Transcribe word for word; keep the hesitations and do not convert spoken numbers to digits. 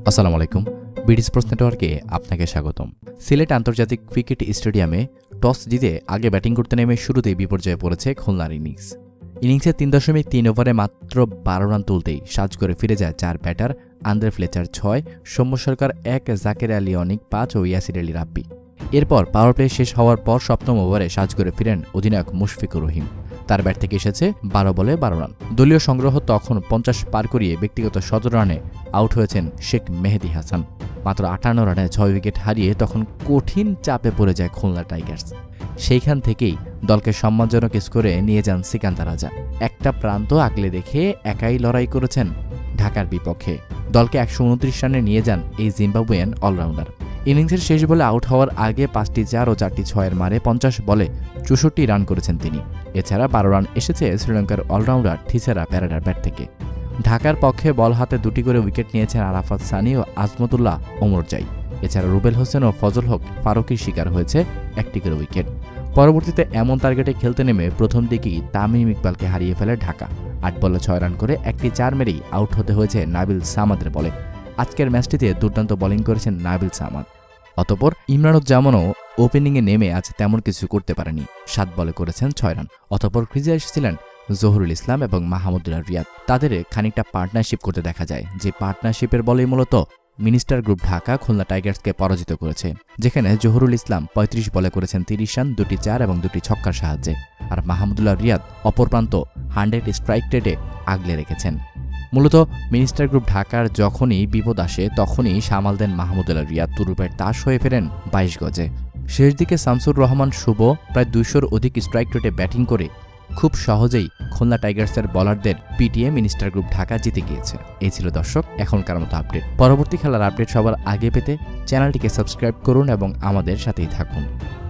আসসালামু আলাইকুম। BD sports নেটওয়ার্কে আপনাকে স্বাগতম। সিলেট আন্তর্জাতিক ক্রিকেট স্টেডিয়ামে টস জিতে আগে ব্যাটিং করতে নেমে শুরুতেই বিপর্যয়ে পড়েছে খুলনার ইনিংস। ইনিংসের তিন দশমিক তিন ওভারে মাত্র বারো রান তুলতেই সাজ করে ফিরে যায় চার ব্যাটার আন্দ্রে ফ্লেচার ছয়, সৌম্য সরকার এক, জাকের আলী অনিক পাঁচ ও ইয়াসির আলী রাব্বি। এরপর পাওয়ার প্লে শেষ হওয়ার পর সপ্তম ওভারে সাজ করে ফিরেন অধিনায়ক মুশফিকুর রহিম। তার ব্যাট থেকে এসেছে বারো বলে বারো রান। দলীয় সংগ্রহ তখন পঞ্চাশ পার করিয়ে ব্যক্তিগত সতেরো রানে আউট হয়েছেন শেখ মেহেদি হাসান। মাত্র আটান্ন রানে ছয় উইকেট হারিয়ে তখন কঠিন চাপে পড়ে যায় খুলনা টাইগার্স। সেইখান থেকেই দলকে সম্মানজনক স্কোরে নিয়ে যান সিকান্দার রাজা। একটা প্রান্ত আগলে দেখে একাই লড়াই করেছেন ঢাকার বিপক্ষে। দলকে একশো উনত্রিশ রানে নিয়ে যান এই জিম্বাবুয়ান অলরাউন্ডার। ইনিংসের শেষ বলে আউট হওয়ার আগে পাঁচটি চার ও চারটি ছয়ের মারে পঞ্চাশ বলে চৌষট্টি রান করেছেন তিনি। এছাড়া বারো রান এসেছে শ্রীলঙ্কার অলরাউন্ডার থিসেরা প্যারাডার ব্যাট থেকে। ঢাকার পক্ষে বল হাতে দুটি করে উইকেট নিয়েছেন আরাফাত সানি ও আজমতুল্লাহ ওমরজাই। এছাড়া রুবেল হোসেন ও ফজল হক ফারুকির শিকার হয়েছে একটি করে উইকেট। পরবর্তীতে এমন টার্গেটে খেলতে নেমে প্রথম দিকেই তামিম ইকবালকে হারিয়ে ফেলে ঢাকা। আট বলে ছয় রান করে একটি চার মেরেই আউট হতে হয়েছে নাবিল সামাদের বলে। আজকের ম্যাচটিতে দুর্দান্ত বোলিং করেছেন নাবিল সামাদ। অতঃপর ইমরানুজ্জামানও ওপেনিংয়ে নেমে আজ তেমন কিছু করতে পারেনি। সাত বলে করেছেন ছয় রান। অতঃপর ক্রিজে এসেছিলেন জহুরুল ইসলাম এবং মাহমুদুল্লাহ রিয়াদ। তাদের খানিকটা পার্টনারশিপ করতে দেখা যায়, যে পার্টনারশিপের বলেই মূলত মিনিস্টার গ্রুপ ঢাকা খুলনা টাইগার্সকে পরাজিত করেছে, যেখানে জহুরুল ইসলাম পঁয়ত্রিশ বলে করেছেন তিরিশ রান, দুটি চার এবং দুটি ছক্কার সাহায্যে। আর মাহমুদুল্লাহ রিয়াদ অপর প্রান্ত হান্ড্রেড স্ট্রাইক রেটে আগলে রেখেছেন। মূলত মিনিস্টার গ্রুপ ঢাকার যখনই বিপদ আসে তখনই সামাল দেন মাহমুদুল্লাহ রিয়াদ। তুরুপের তাস হয়ে ফেরেন বাইশ গজে। শেষ দিকে শামসুর রহমান শুভ প্রায় দুইশোর অধিক স্ট্রাইক রেটে ব্যাটিং করে খুব সহজেই খুলনা টাইগার্সের বলারদের পিটিয়ে মিনিস্টার গ্রুপ ঢাকা জিতে গিয়েছে। এই ছিল দর্শক এখনকার মতো আপডেট। পরবর্তী খেলার আপডেট সবার আগে পেতে চ্যানেলটিকে সাবস্ক্রাইব করুন এবং আমাদের সাথেই থাকুন।